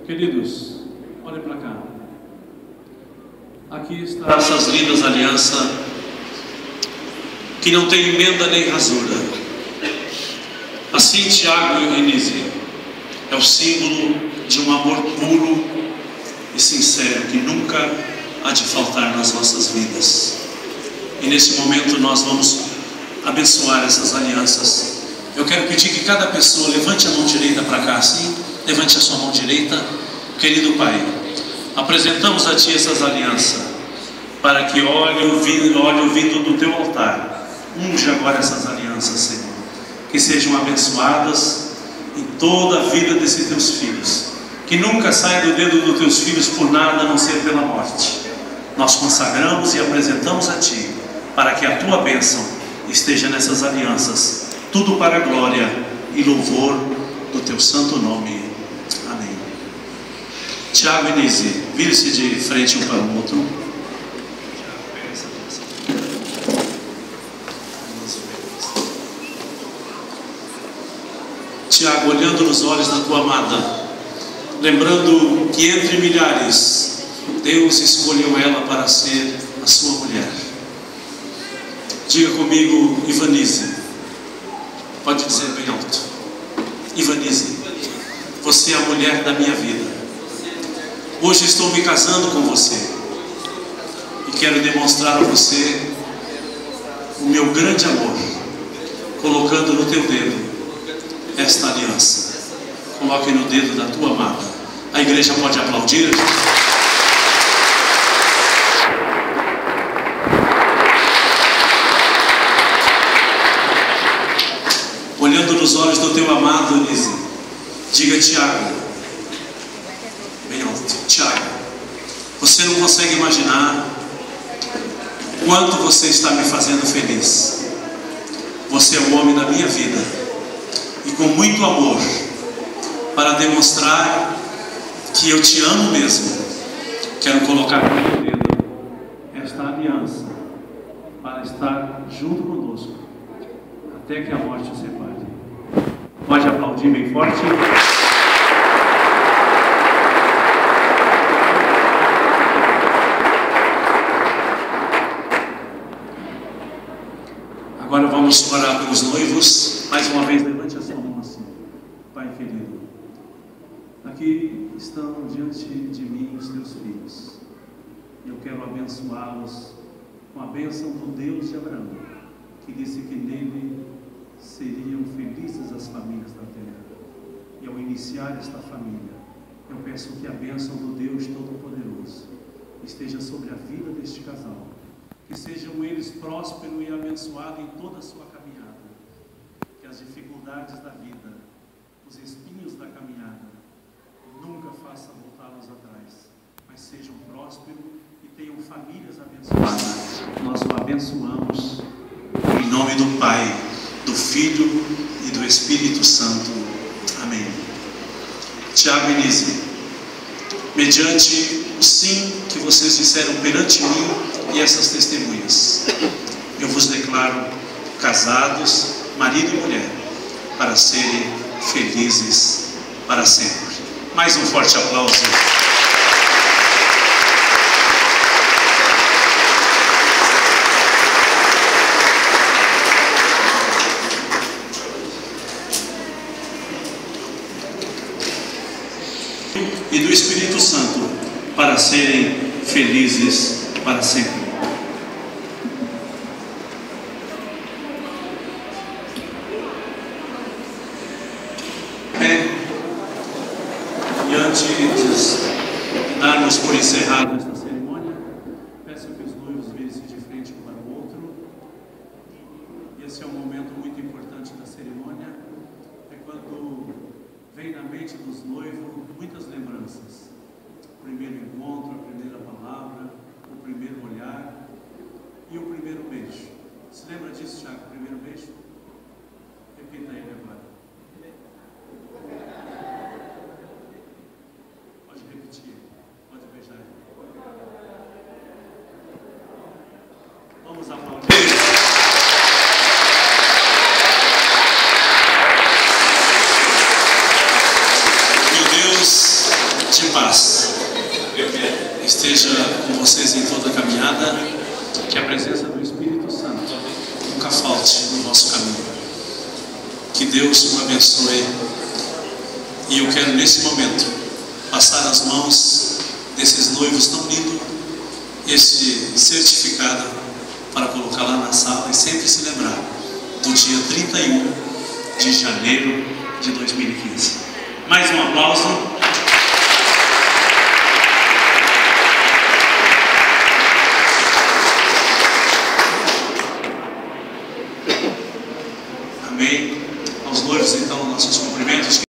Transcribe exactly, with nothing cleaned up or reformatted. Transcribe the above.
Queridos, olhem para cá. Aqui está essas lindas alianças que não tem emenda nem rasura. Assim, Tiago e Eunice é o símbolo de um amor puro e sincero que nunca há de faltar nas nossas vidas. E nesse momento nós vamos abençoar essas alianças. Eu quero pedir que cada pessoa levante a mão direita para cá, assim. Levante a sua mão direita. Querido Pai, apresentamos a Ti essas alianças, para que olhe o vindo, olhe o vindo do Teu altar. Unge agora essas alianças, Senhor, que sejam abençoadas em toda a vida desses Teus filhos, que nunca saia do dedo dos Teus filhos por nada, a não ser pela morte. Nós consagramos e apresentamos a Ti, para que a Tua bênção esteja nessas alianças, tudo para a glória e louvor do Teu santo nome. Amém. Tiago e Eunice, vire-se de frente um para o outro. Tiago, olhando nos olhos da tua amada, lembrando que entre milhares, Deus escolheu ela para ser a sua mulher. Diga comigo, Ivanise. Pode dizer bem alto. Ivanise, você é a mulher da minha vida. Hoje estou me casando com você e quero demonstrar a você o meu grande amor, colocando no teu dedo esta aliança. Coloque no dedo da tua amada. A igreja pode aplaudir. Olhando nos olhos do teu amado, Eunice, diga: Tiago, bem alto, Tiago, você não consegue imaginar quanto você está me fazendo feliz. Você é o homem da minha vida, e com muito amor, para demonstrar que eu te amo mesmo, quero colocar no meu dedo esta aliança, para estar junto conosco até que a morte o separe. Pode aplaudir bem forte. Agora vamos orar pelos noivos. Mais uma vez, levante a sua mão assim. Pai querido, aqui estão diante de mim os teus filhos. Eu quero abençoá-los com a bênção do Deus de Abraão, que disse que nele seriam felizes as famílias da terra. E ao iniciar esta família, eu peço que a bênção do Deus Todo-Poderoso esteja sobre a vida deste casal, que sejam eles prósperos e abençoados em toda a sua caminhada, que as dificuldades da vida, os espinhos da caminhada, nunca façam voltá-los atrás, mas sejam prósperos e tenham famílias abençoadas. Nós o abençoamos em nome do Pai, do Filho e do Espírito Santo. Amém. Tiago e Eunice, mediante o sim que vocês disseram perante mim e essas testemunhas, eu vos declaro casados, marido e mulher, para serem felizes para sempre. Mais um forte aplauso. E do Espírito Santo, para serem felizes para sempre. É, e antes de darmos por encerrado esta cerimônia, peço que os noivos virem-se de frente um para o outro. Esse é um momento muito importante da cerimônia. É quando vem na mente dos noivos muitas lembranças. O primeiro encontro, a primeira palavra, o primeiro olhar e o primeiro beijo. Se lembra disso, Tiago? O primeiro beijo? Repita ele agora. Pode repetir, pode beijar ele. Vamos aplaudir. paz esteja com vocês em toda a caminhada, que a presença do Espírito Santo nunca falte no vosso caminho. Que Deus o abençoe. E eu quero nesse momento passar nas mãos desses noivos tão lindos esse certificado para colocar lá na sala e sempre se lembrar do dia trinta e um de janeiro de dois mil e quinze. Mais um aplauso. Amém. Aos noivos, então, nossos cumprimentos.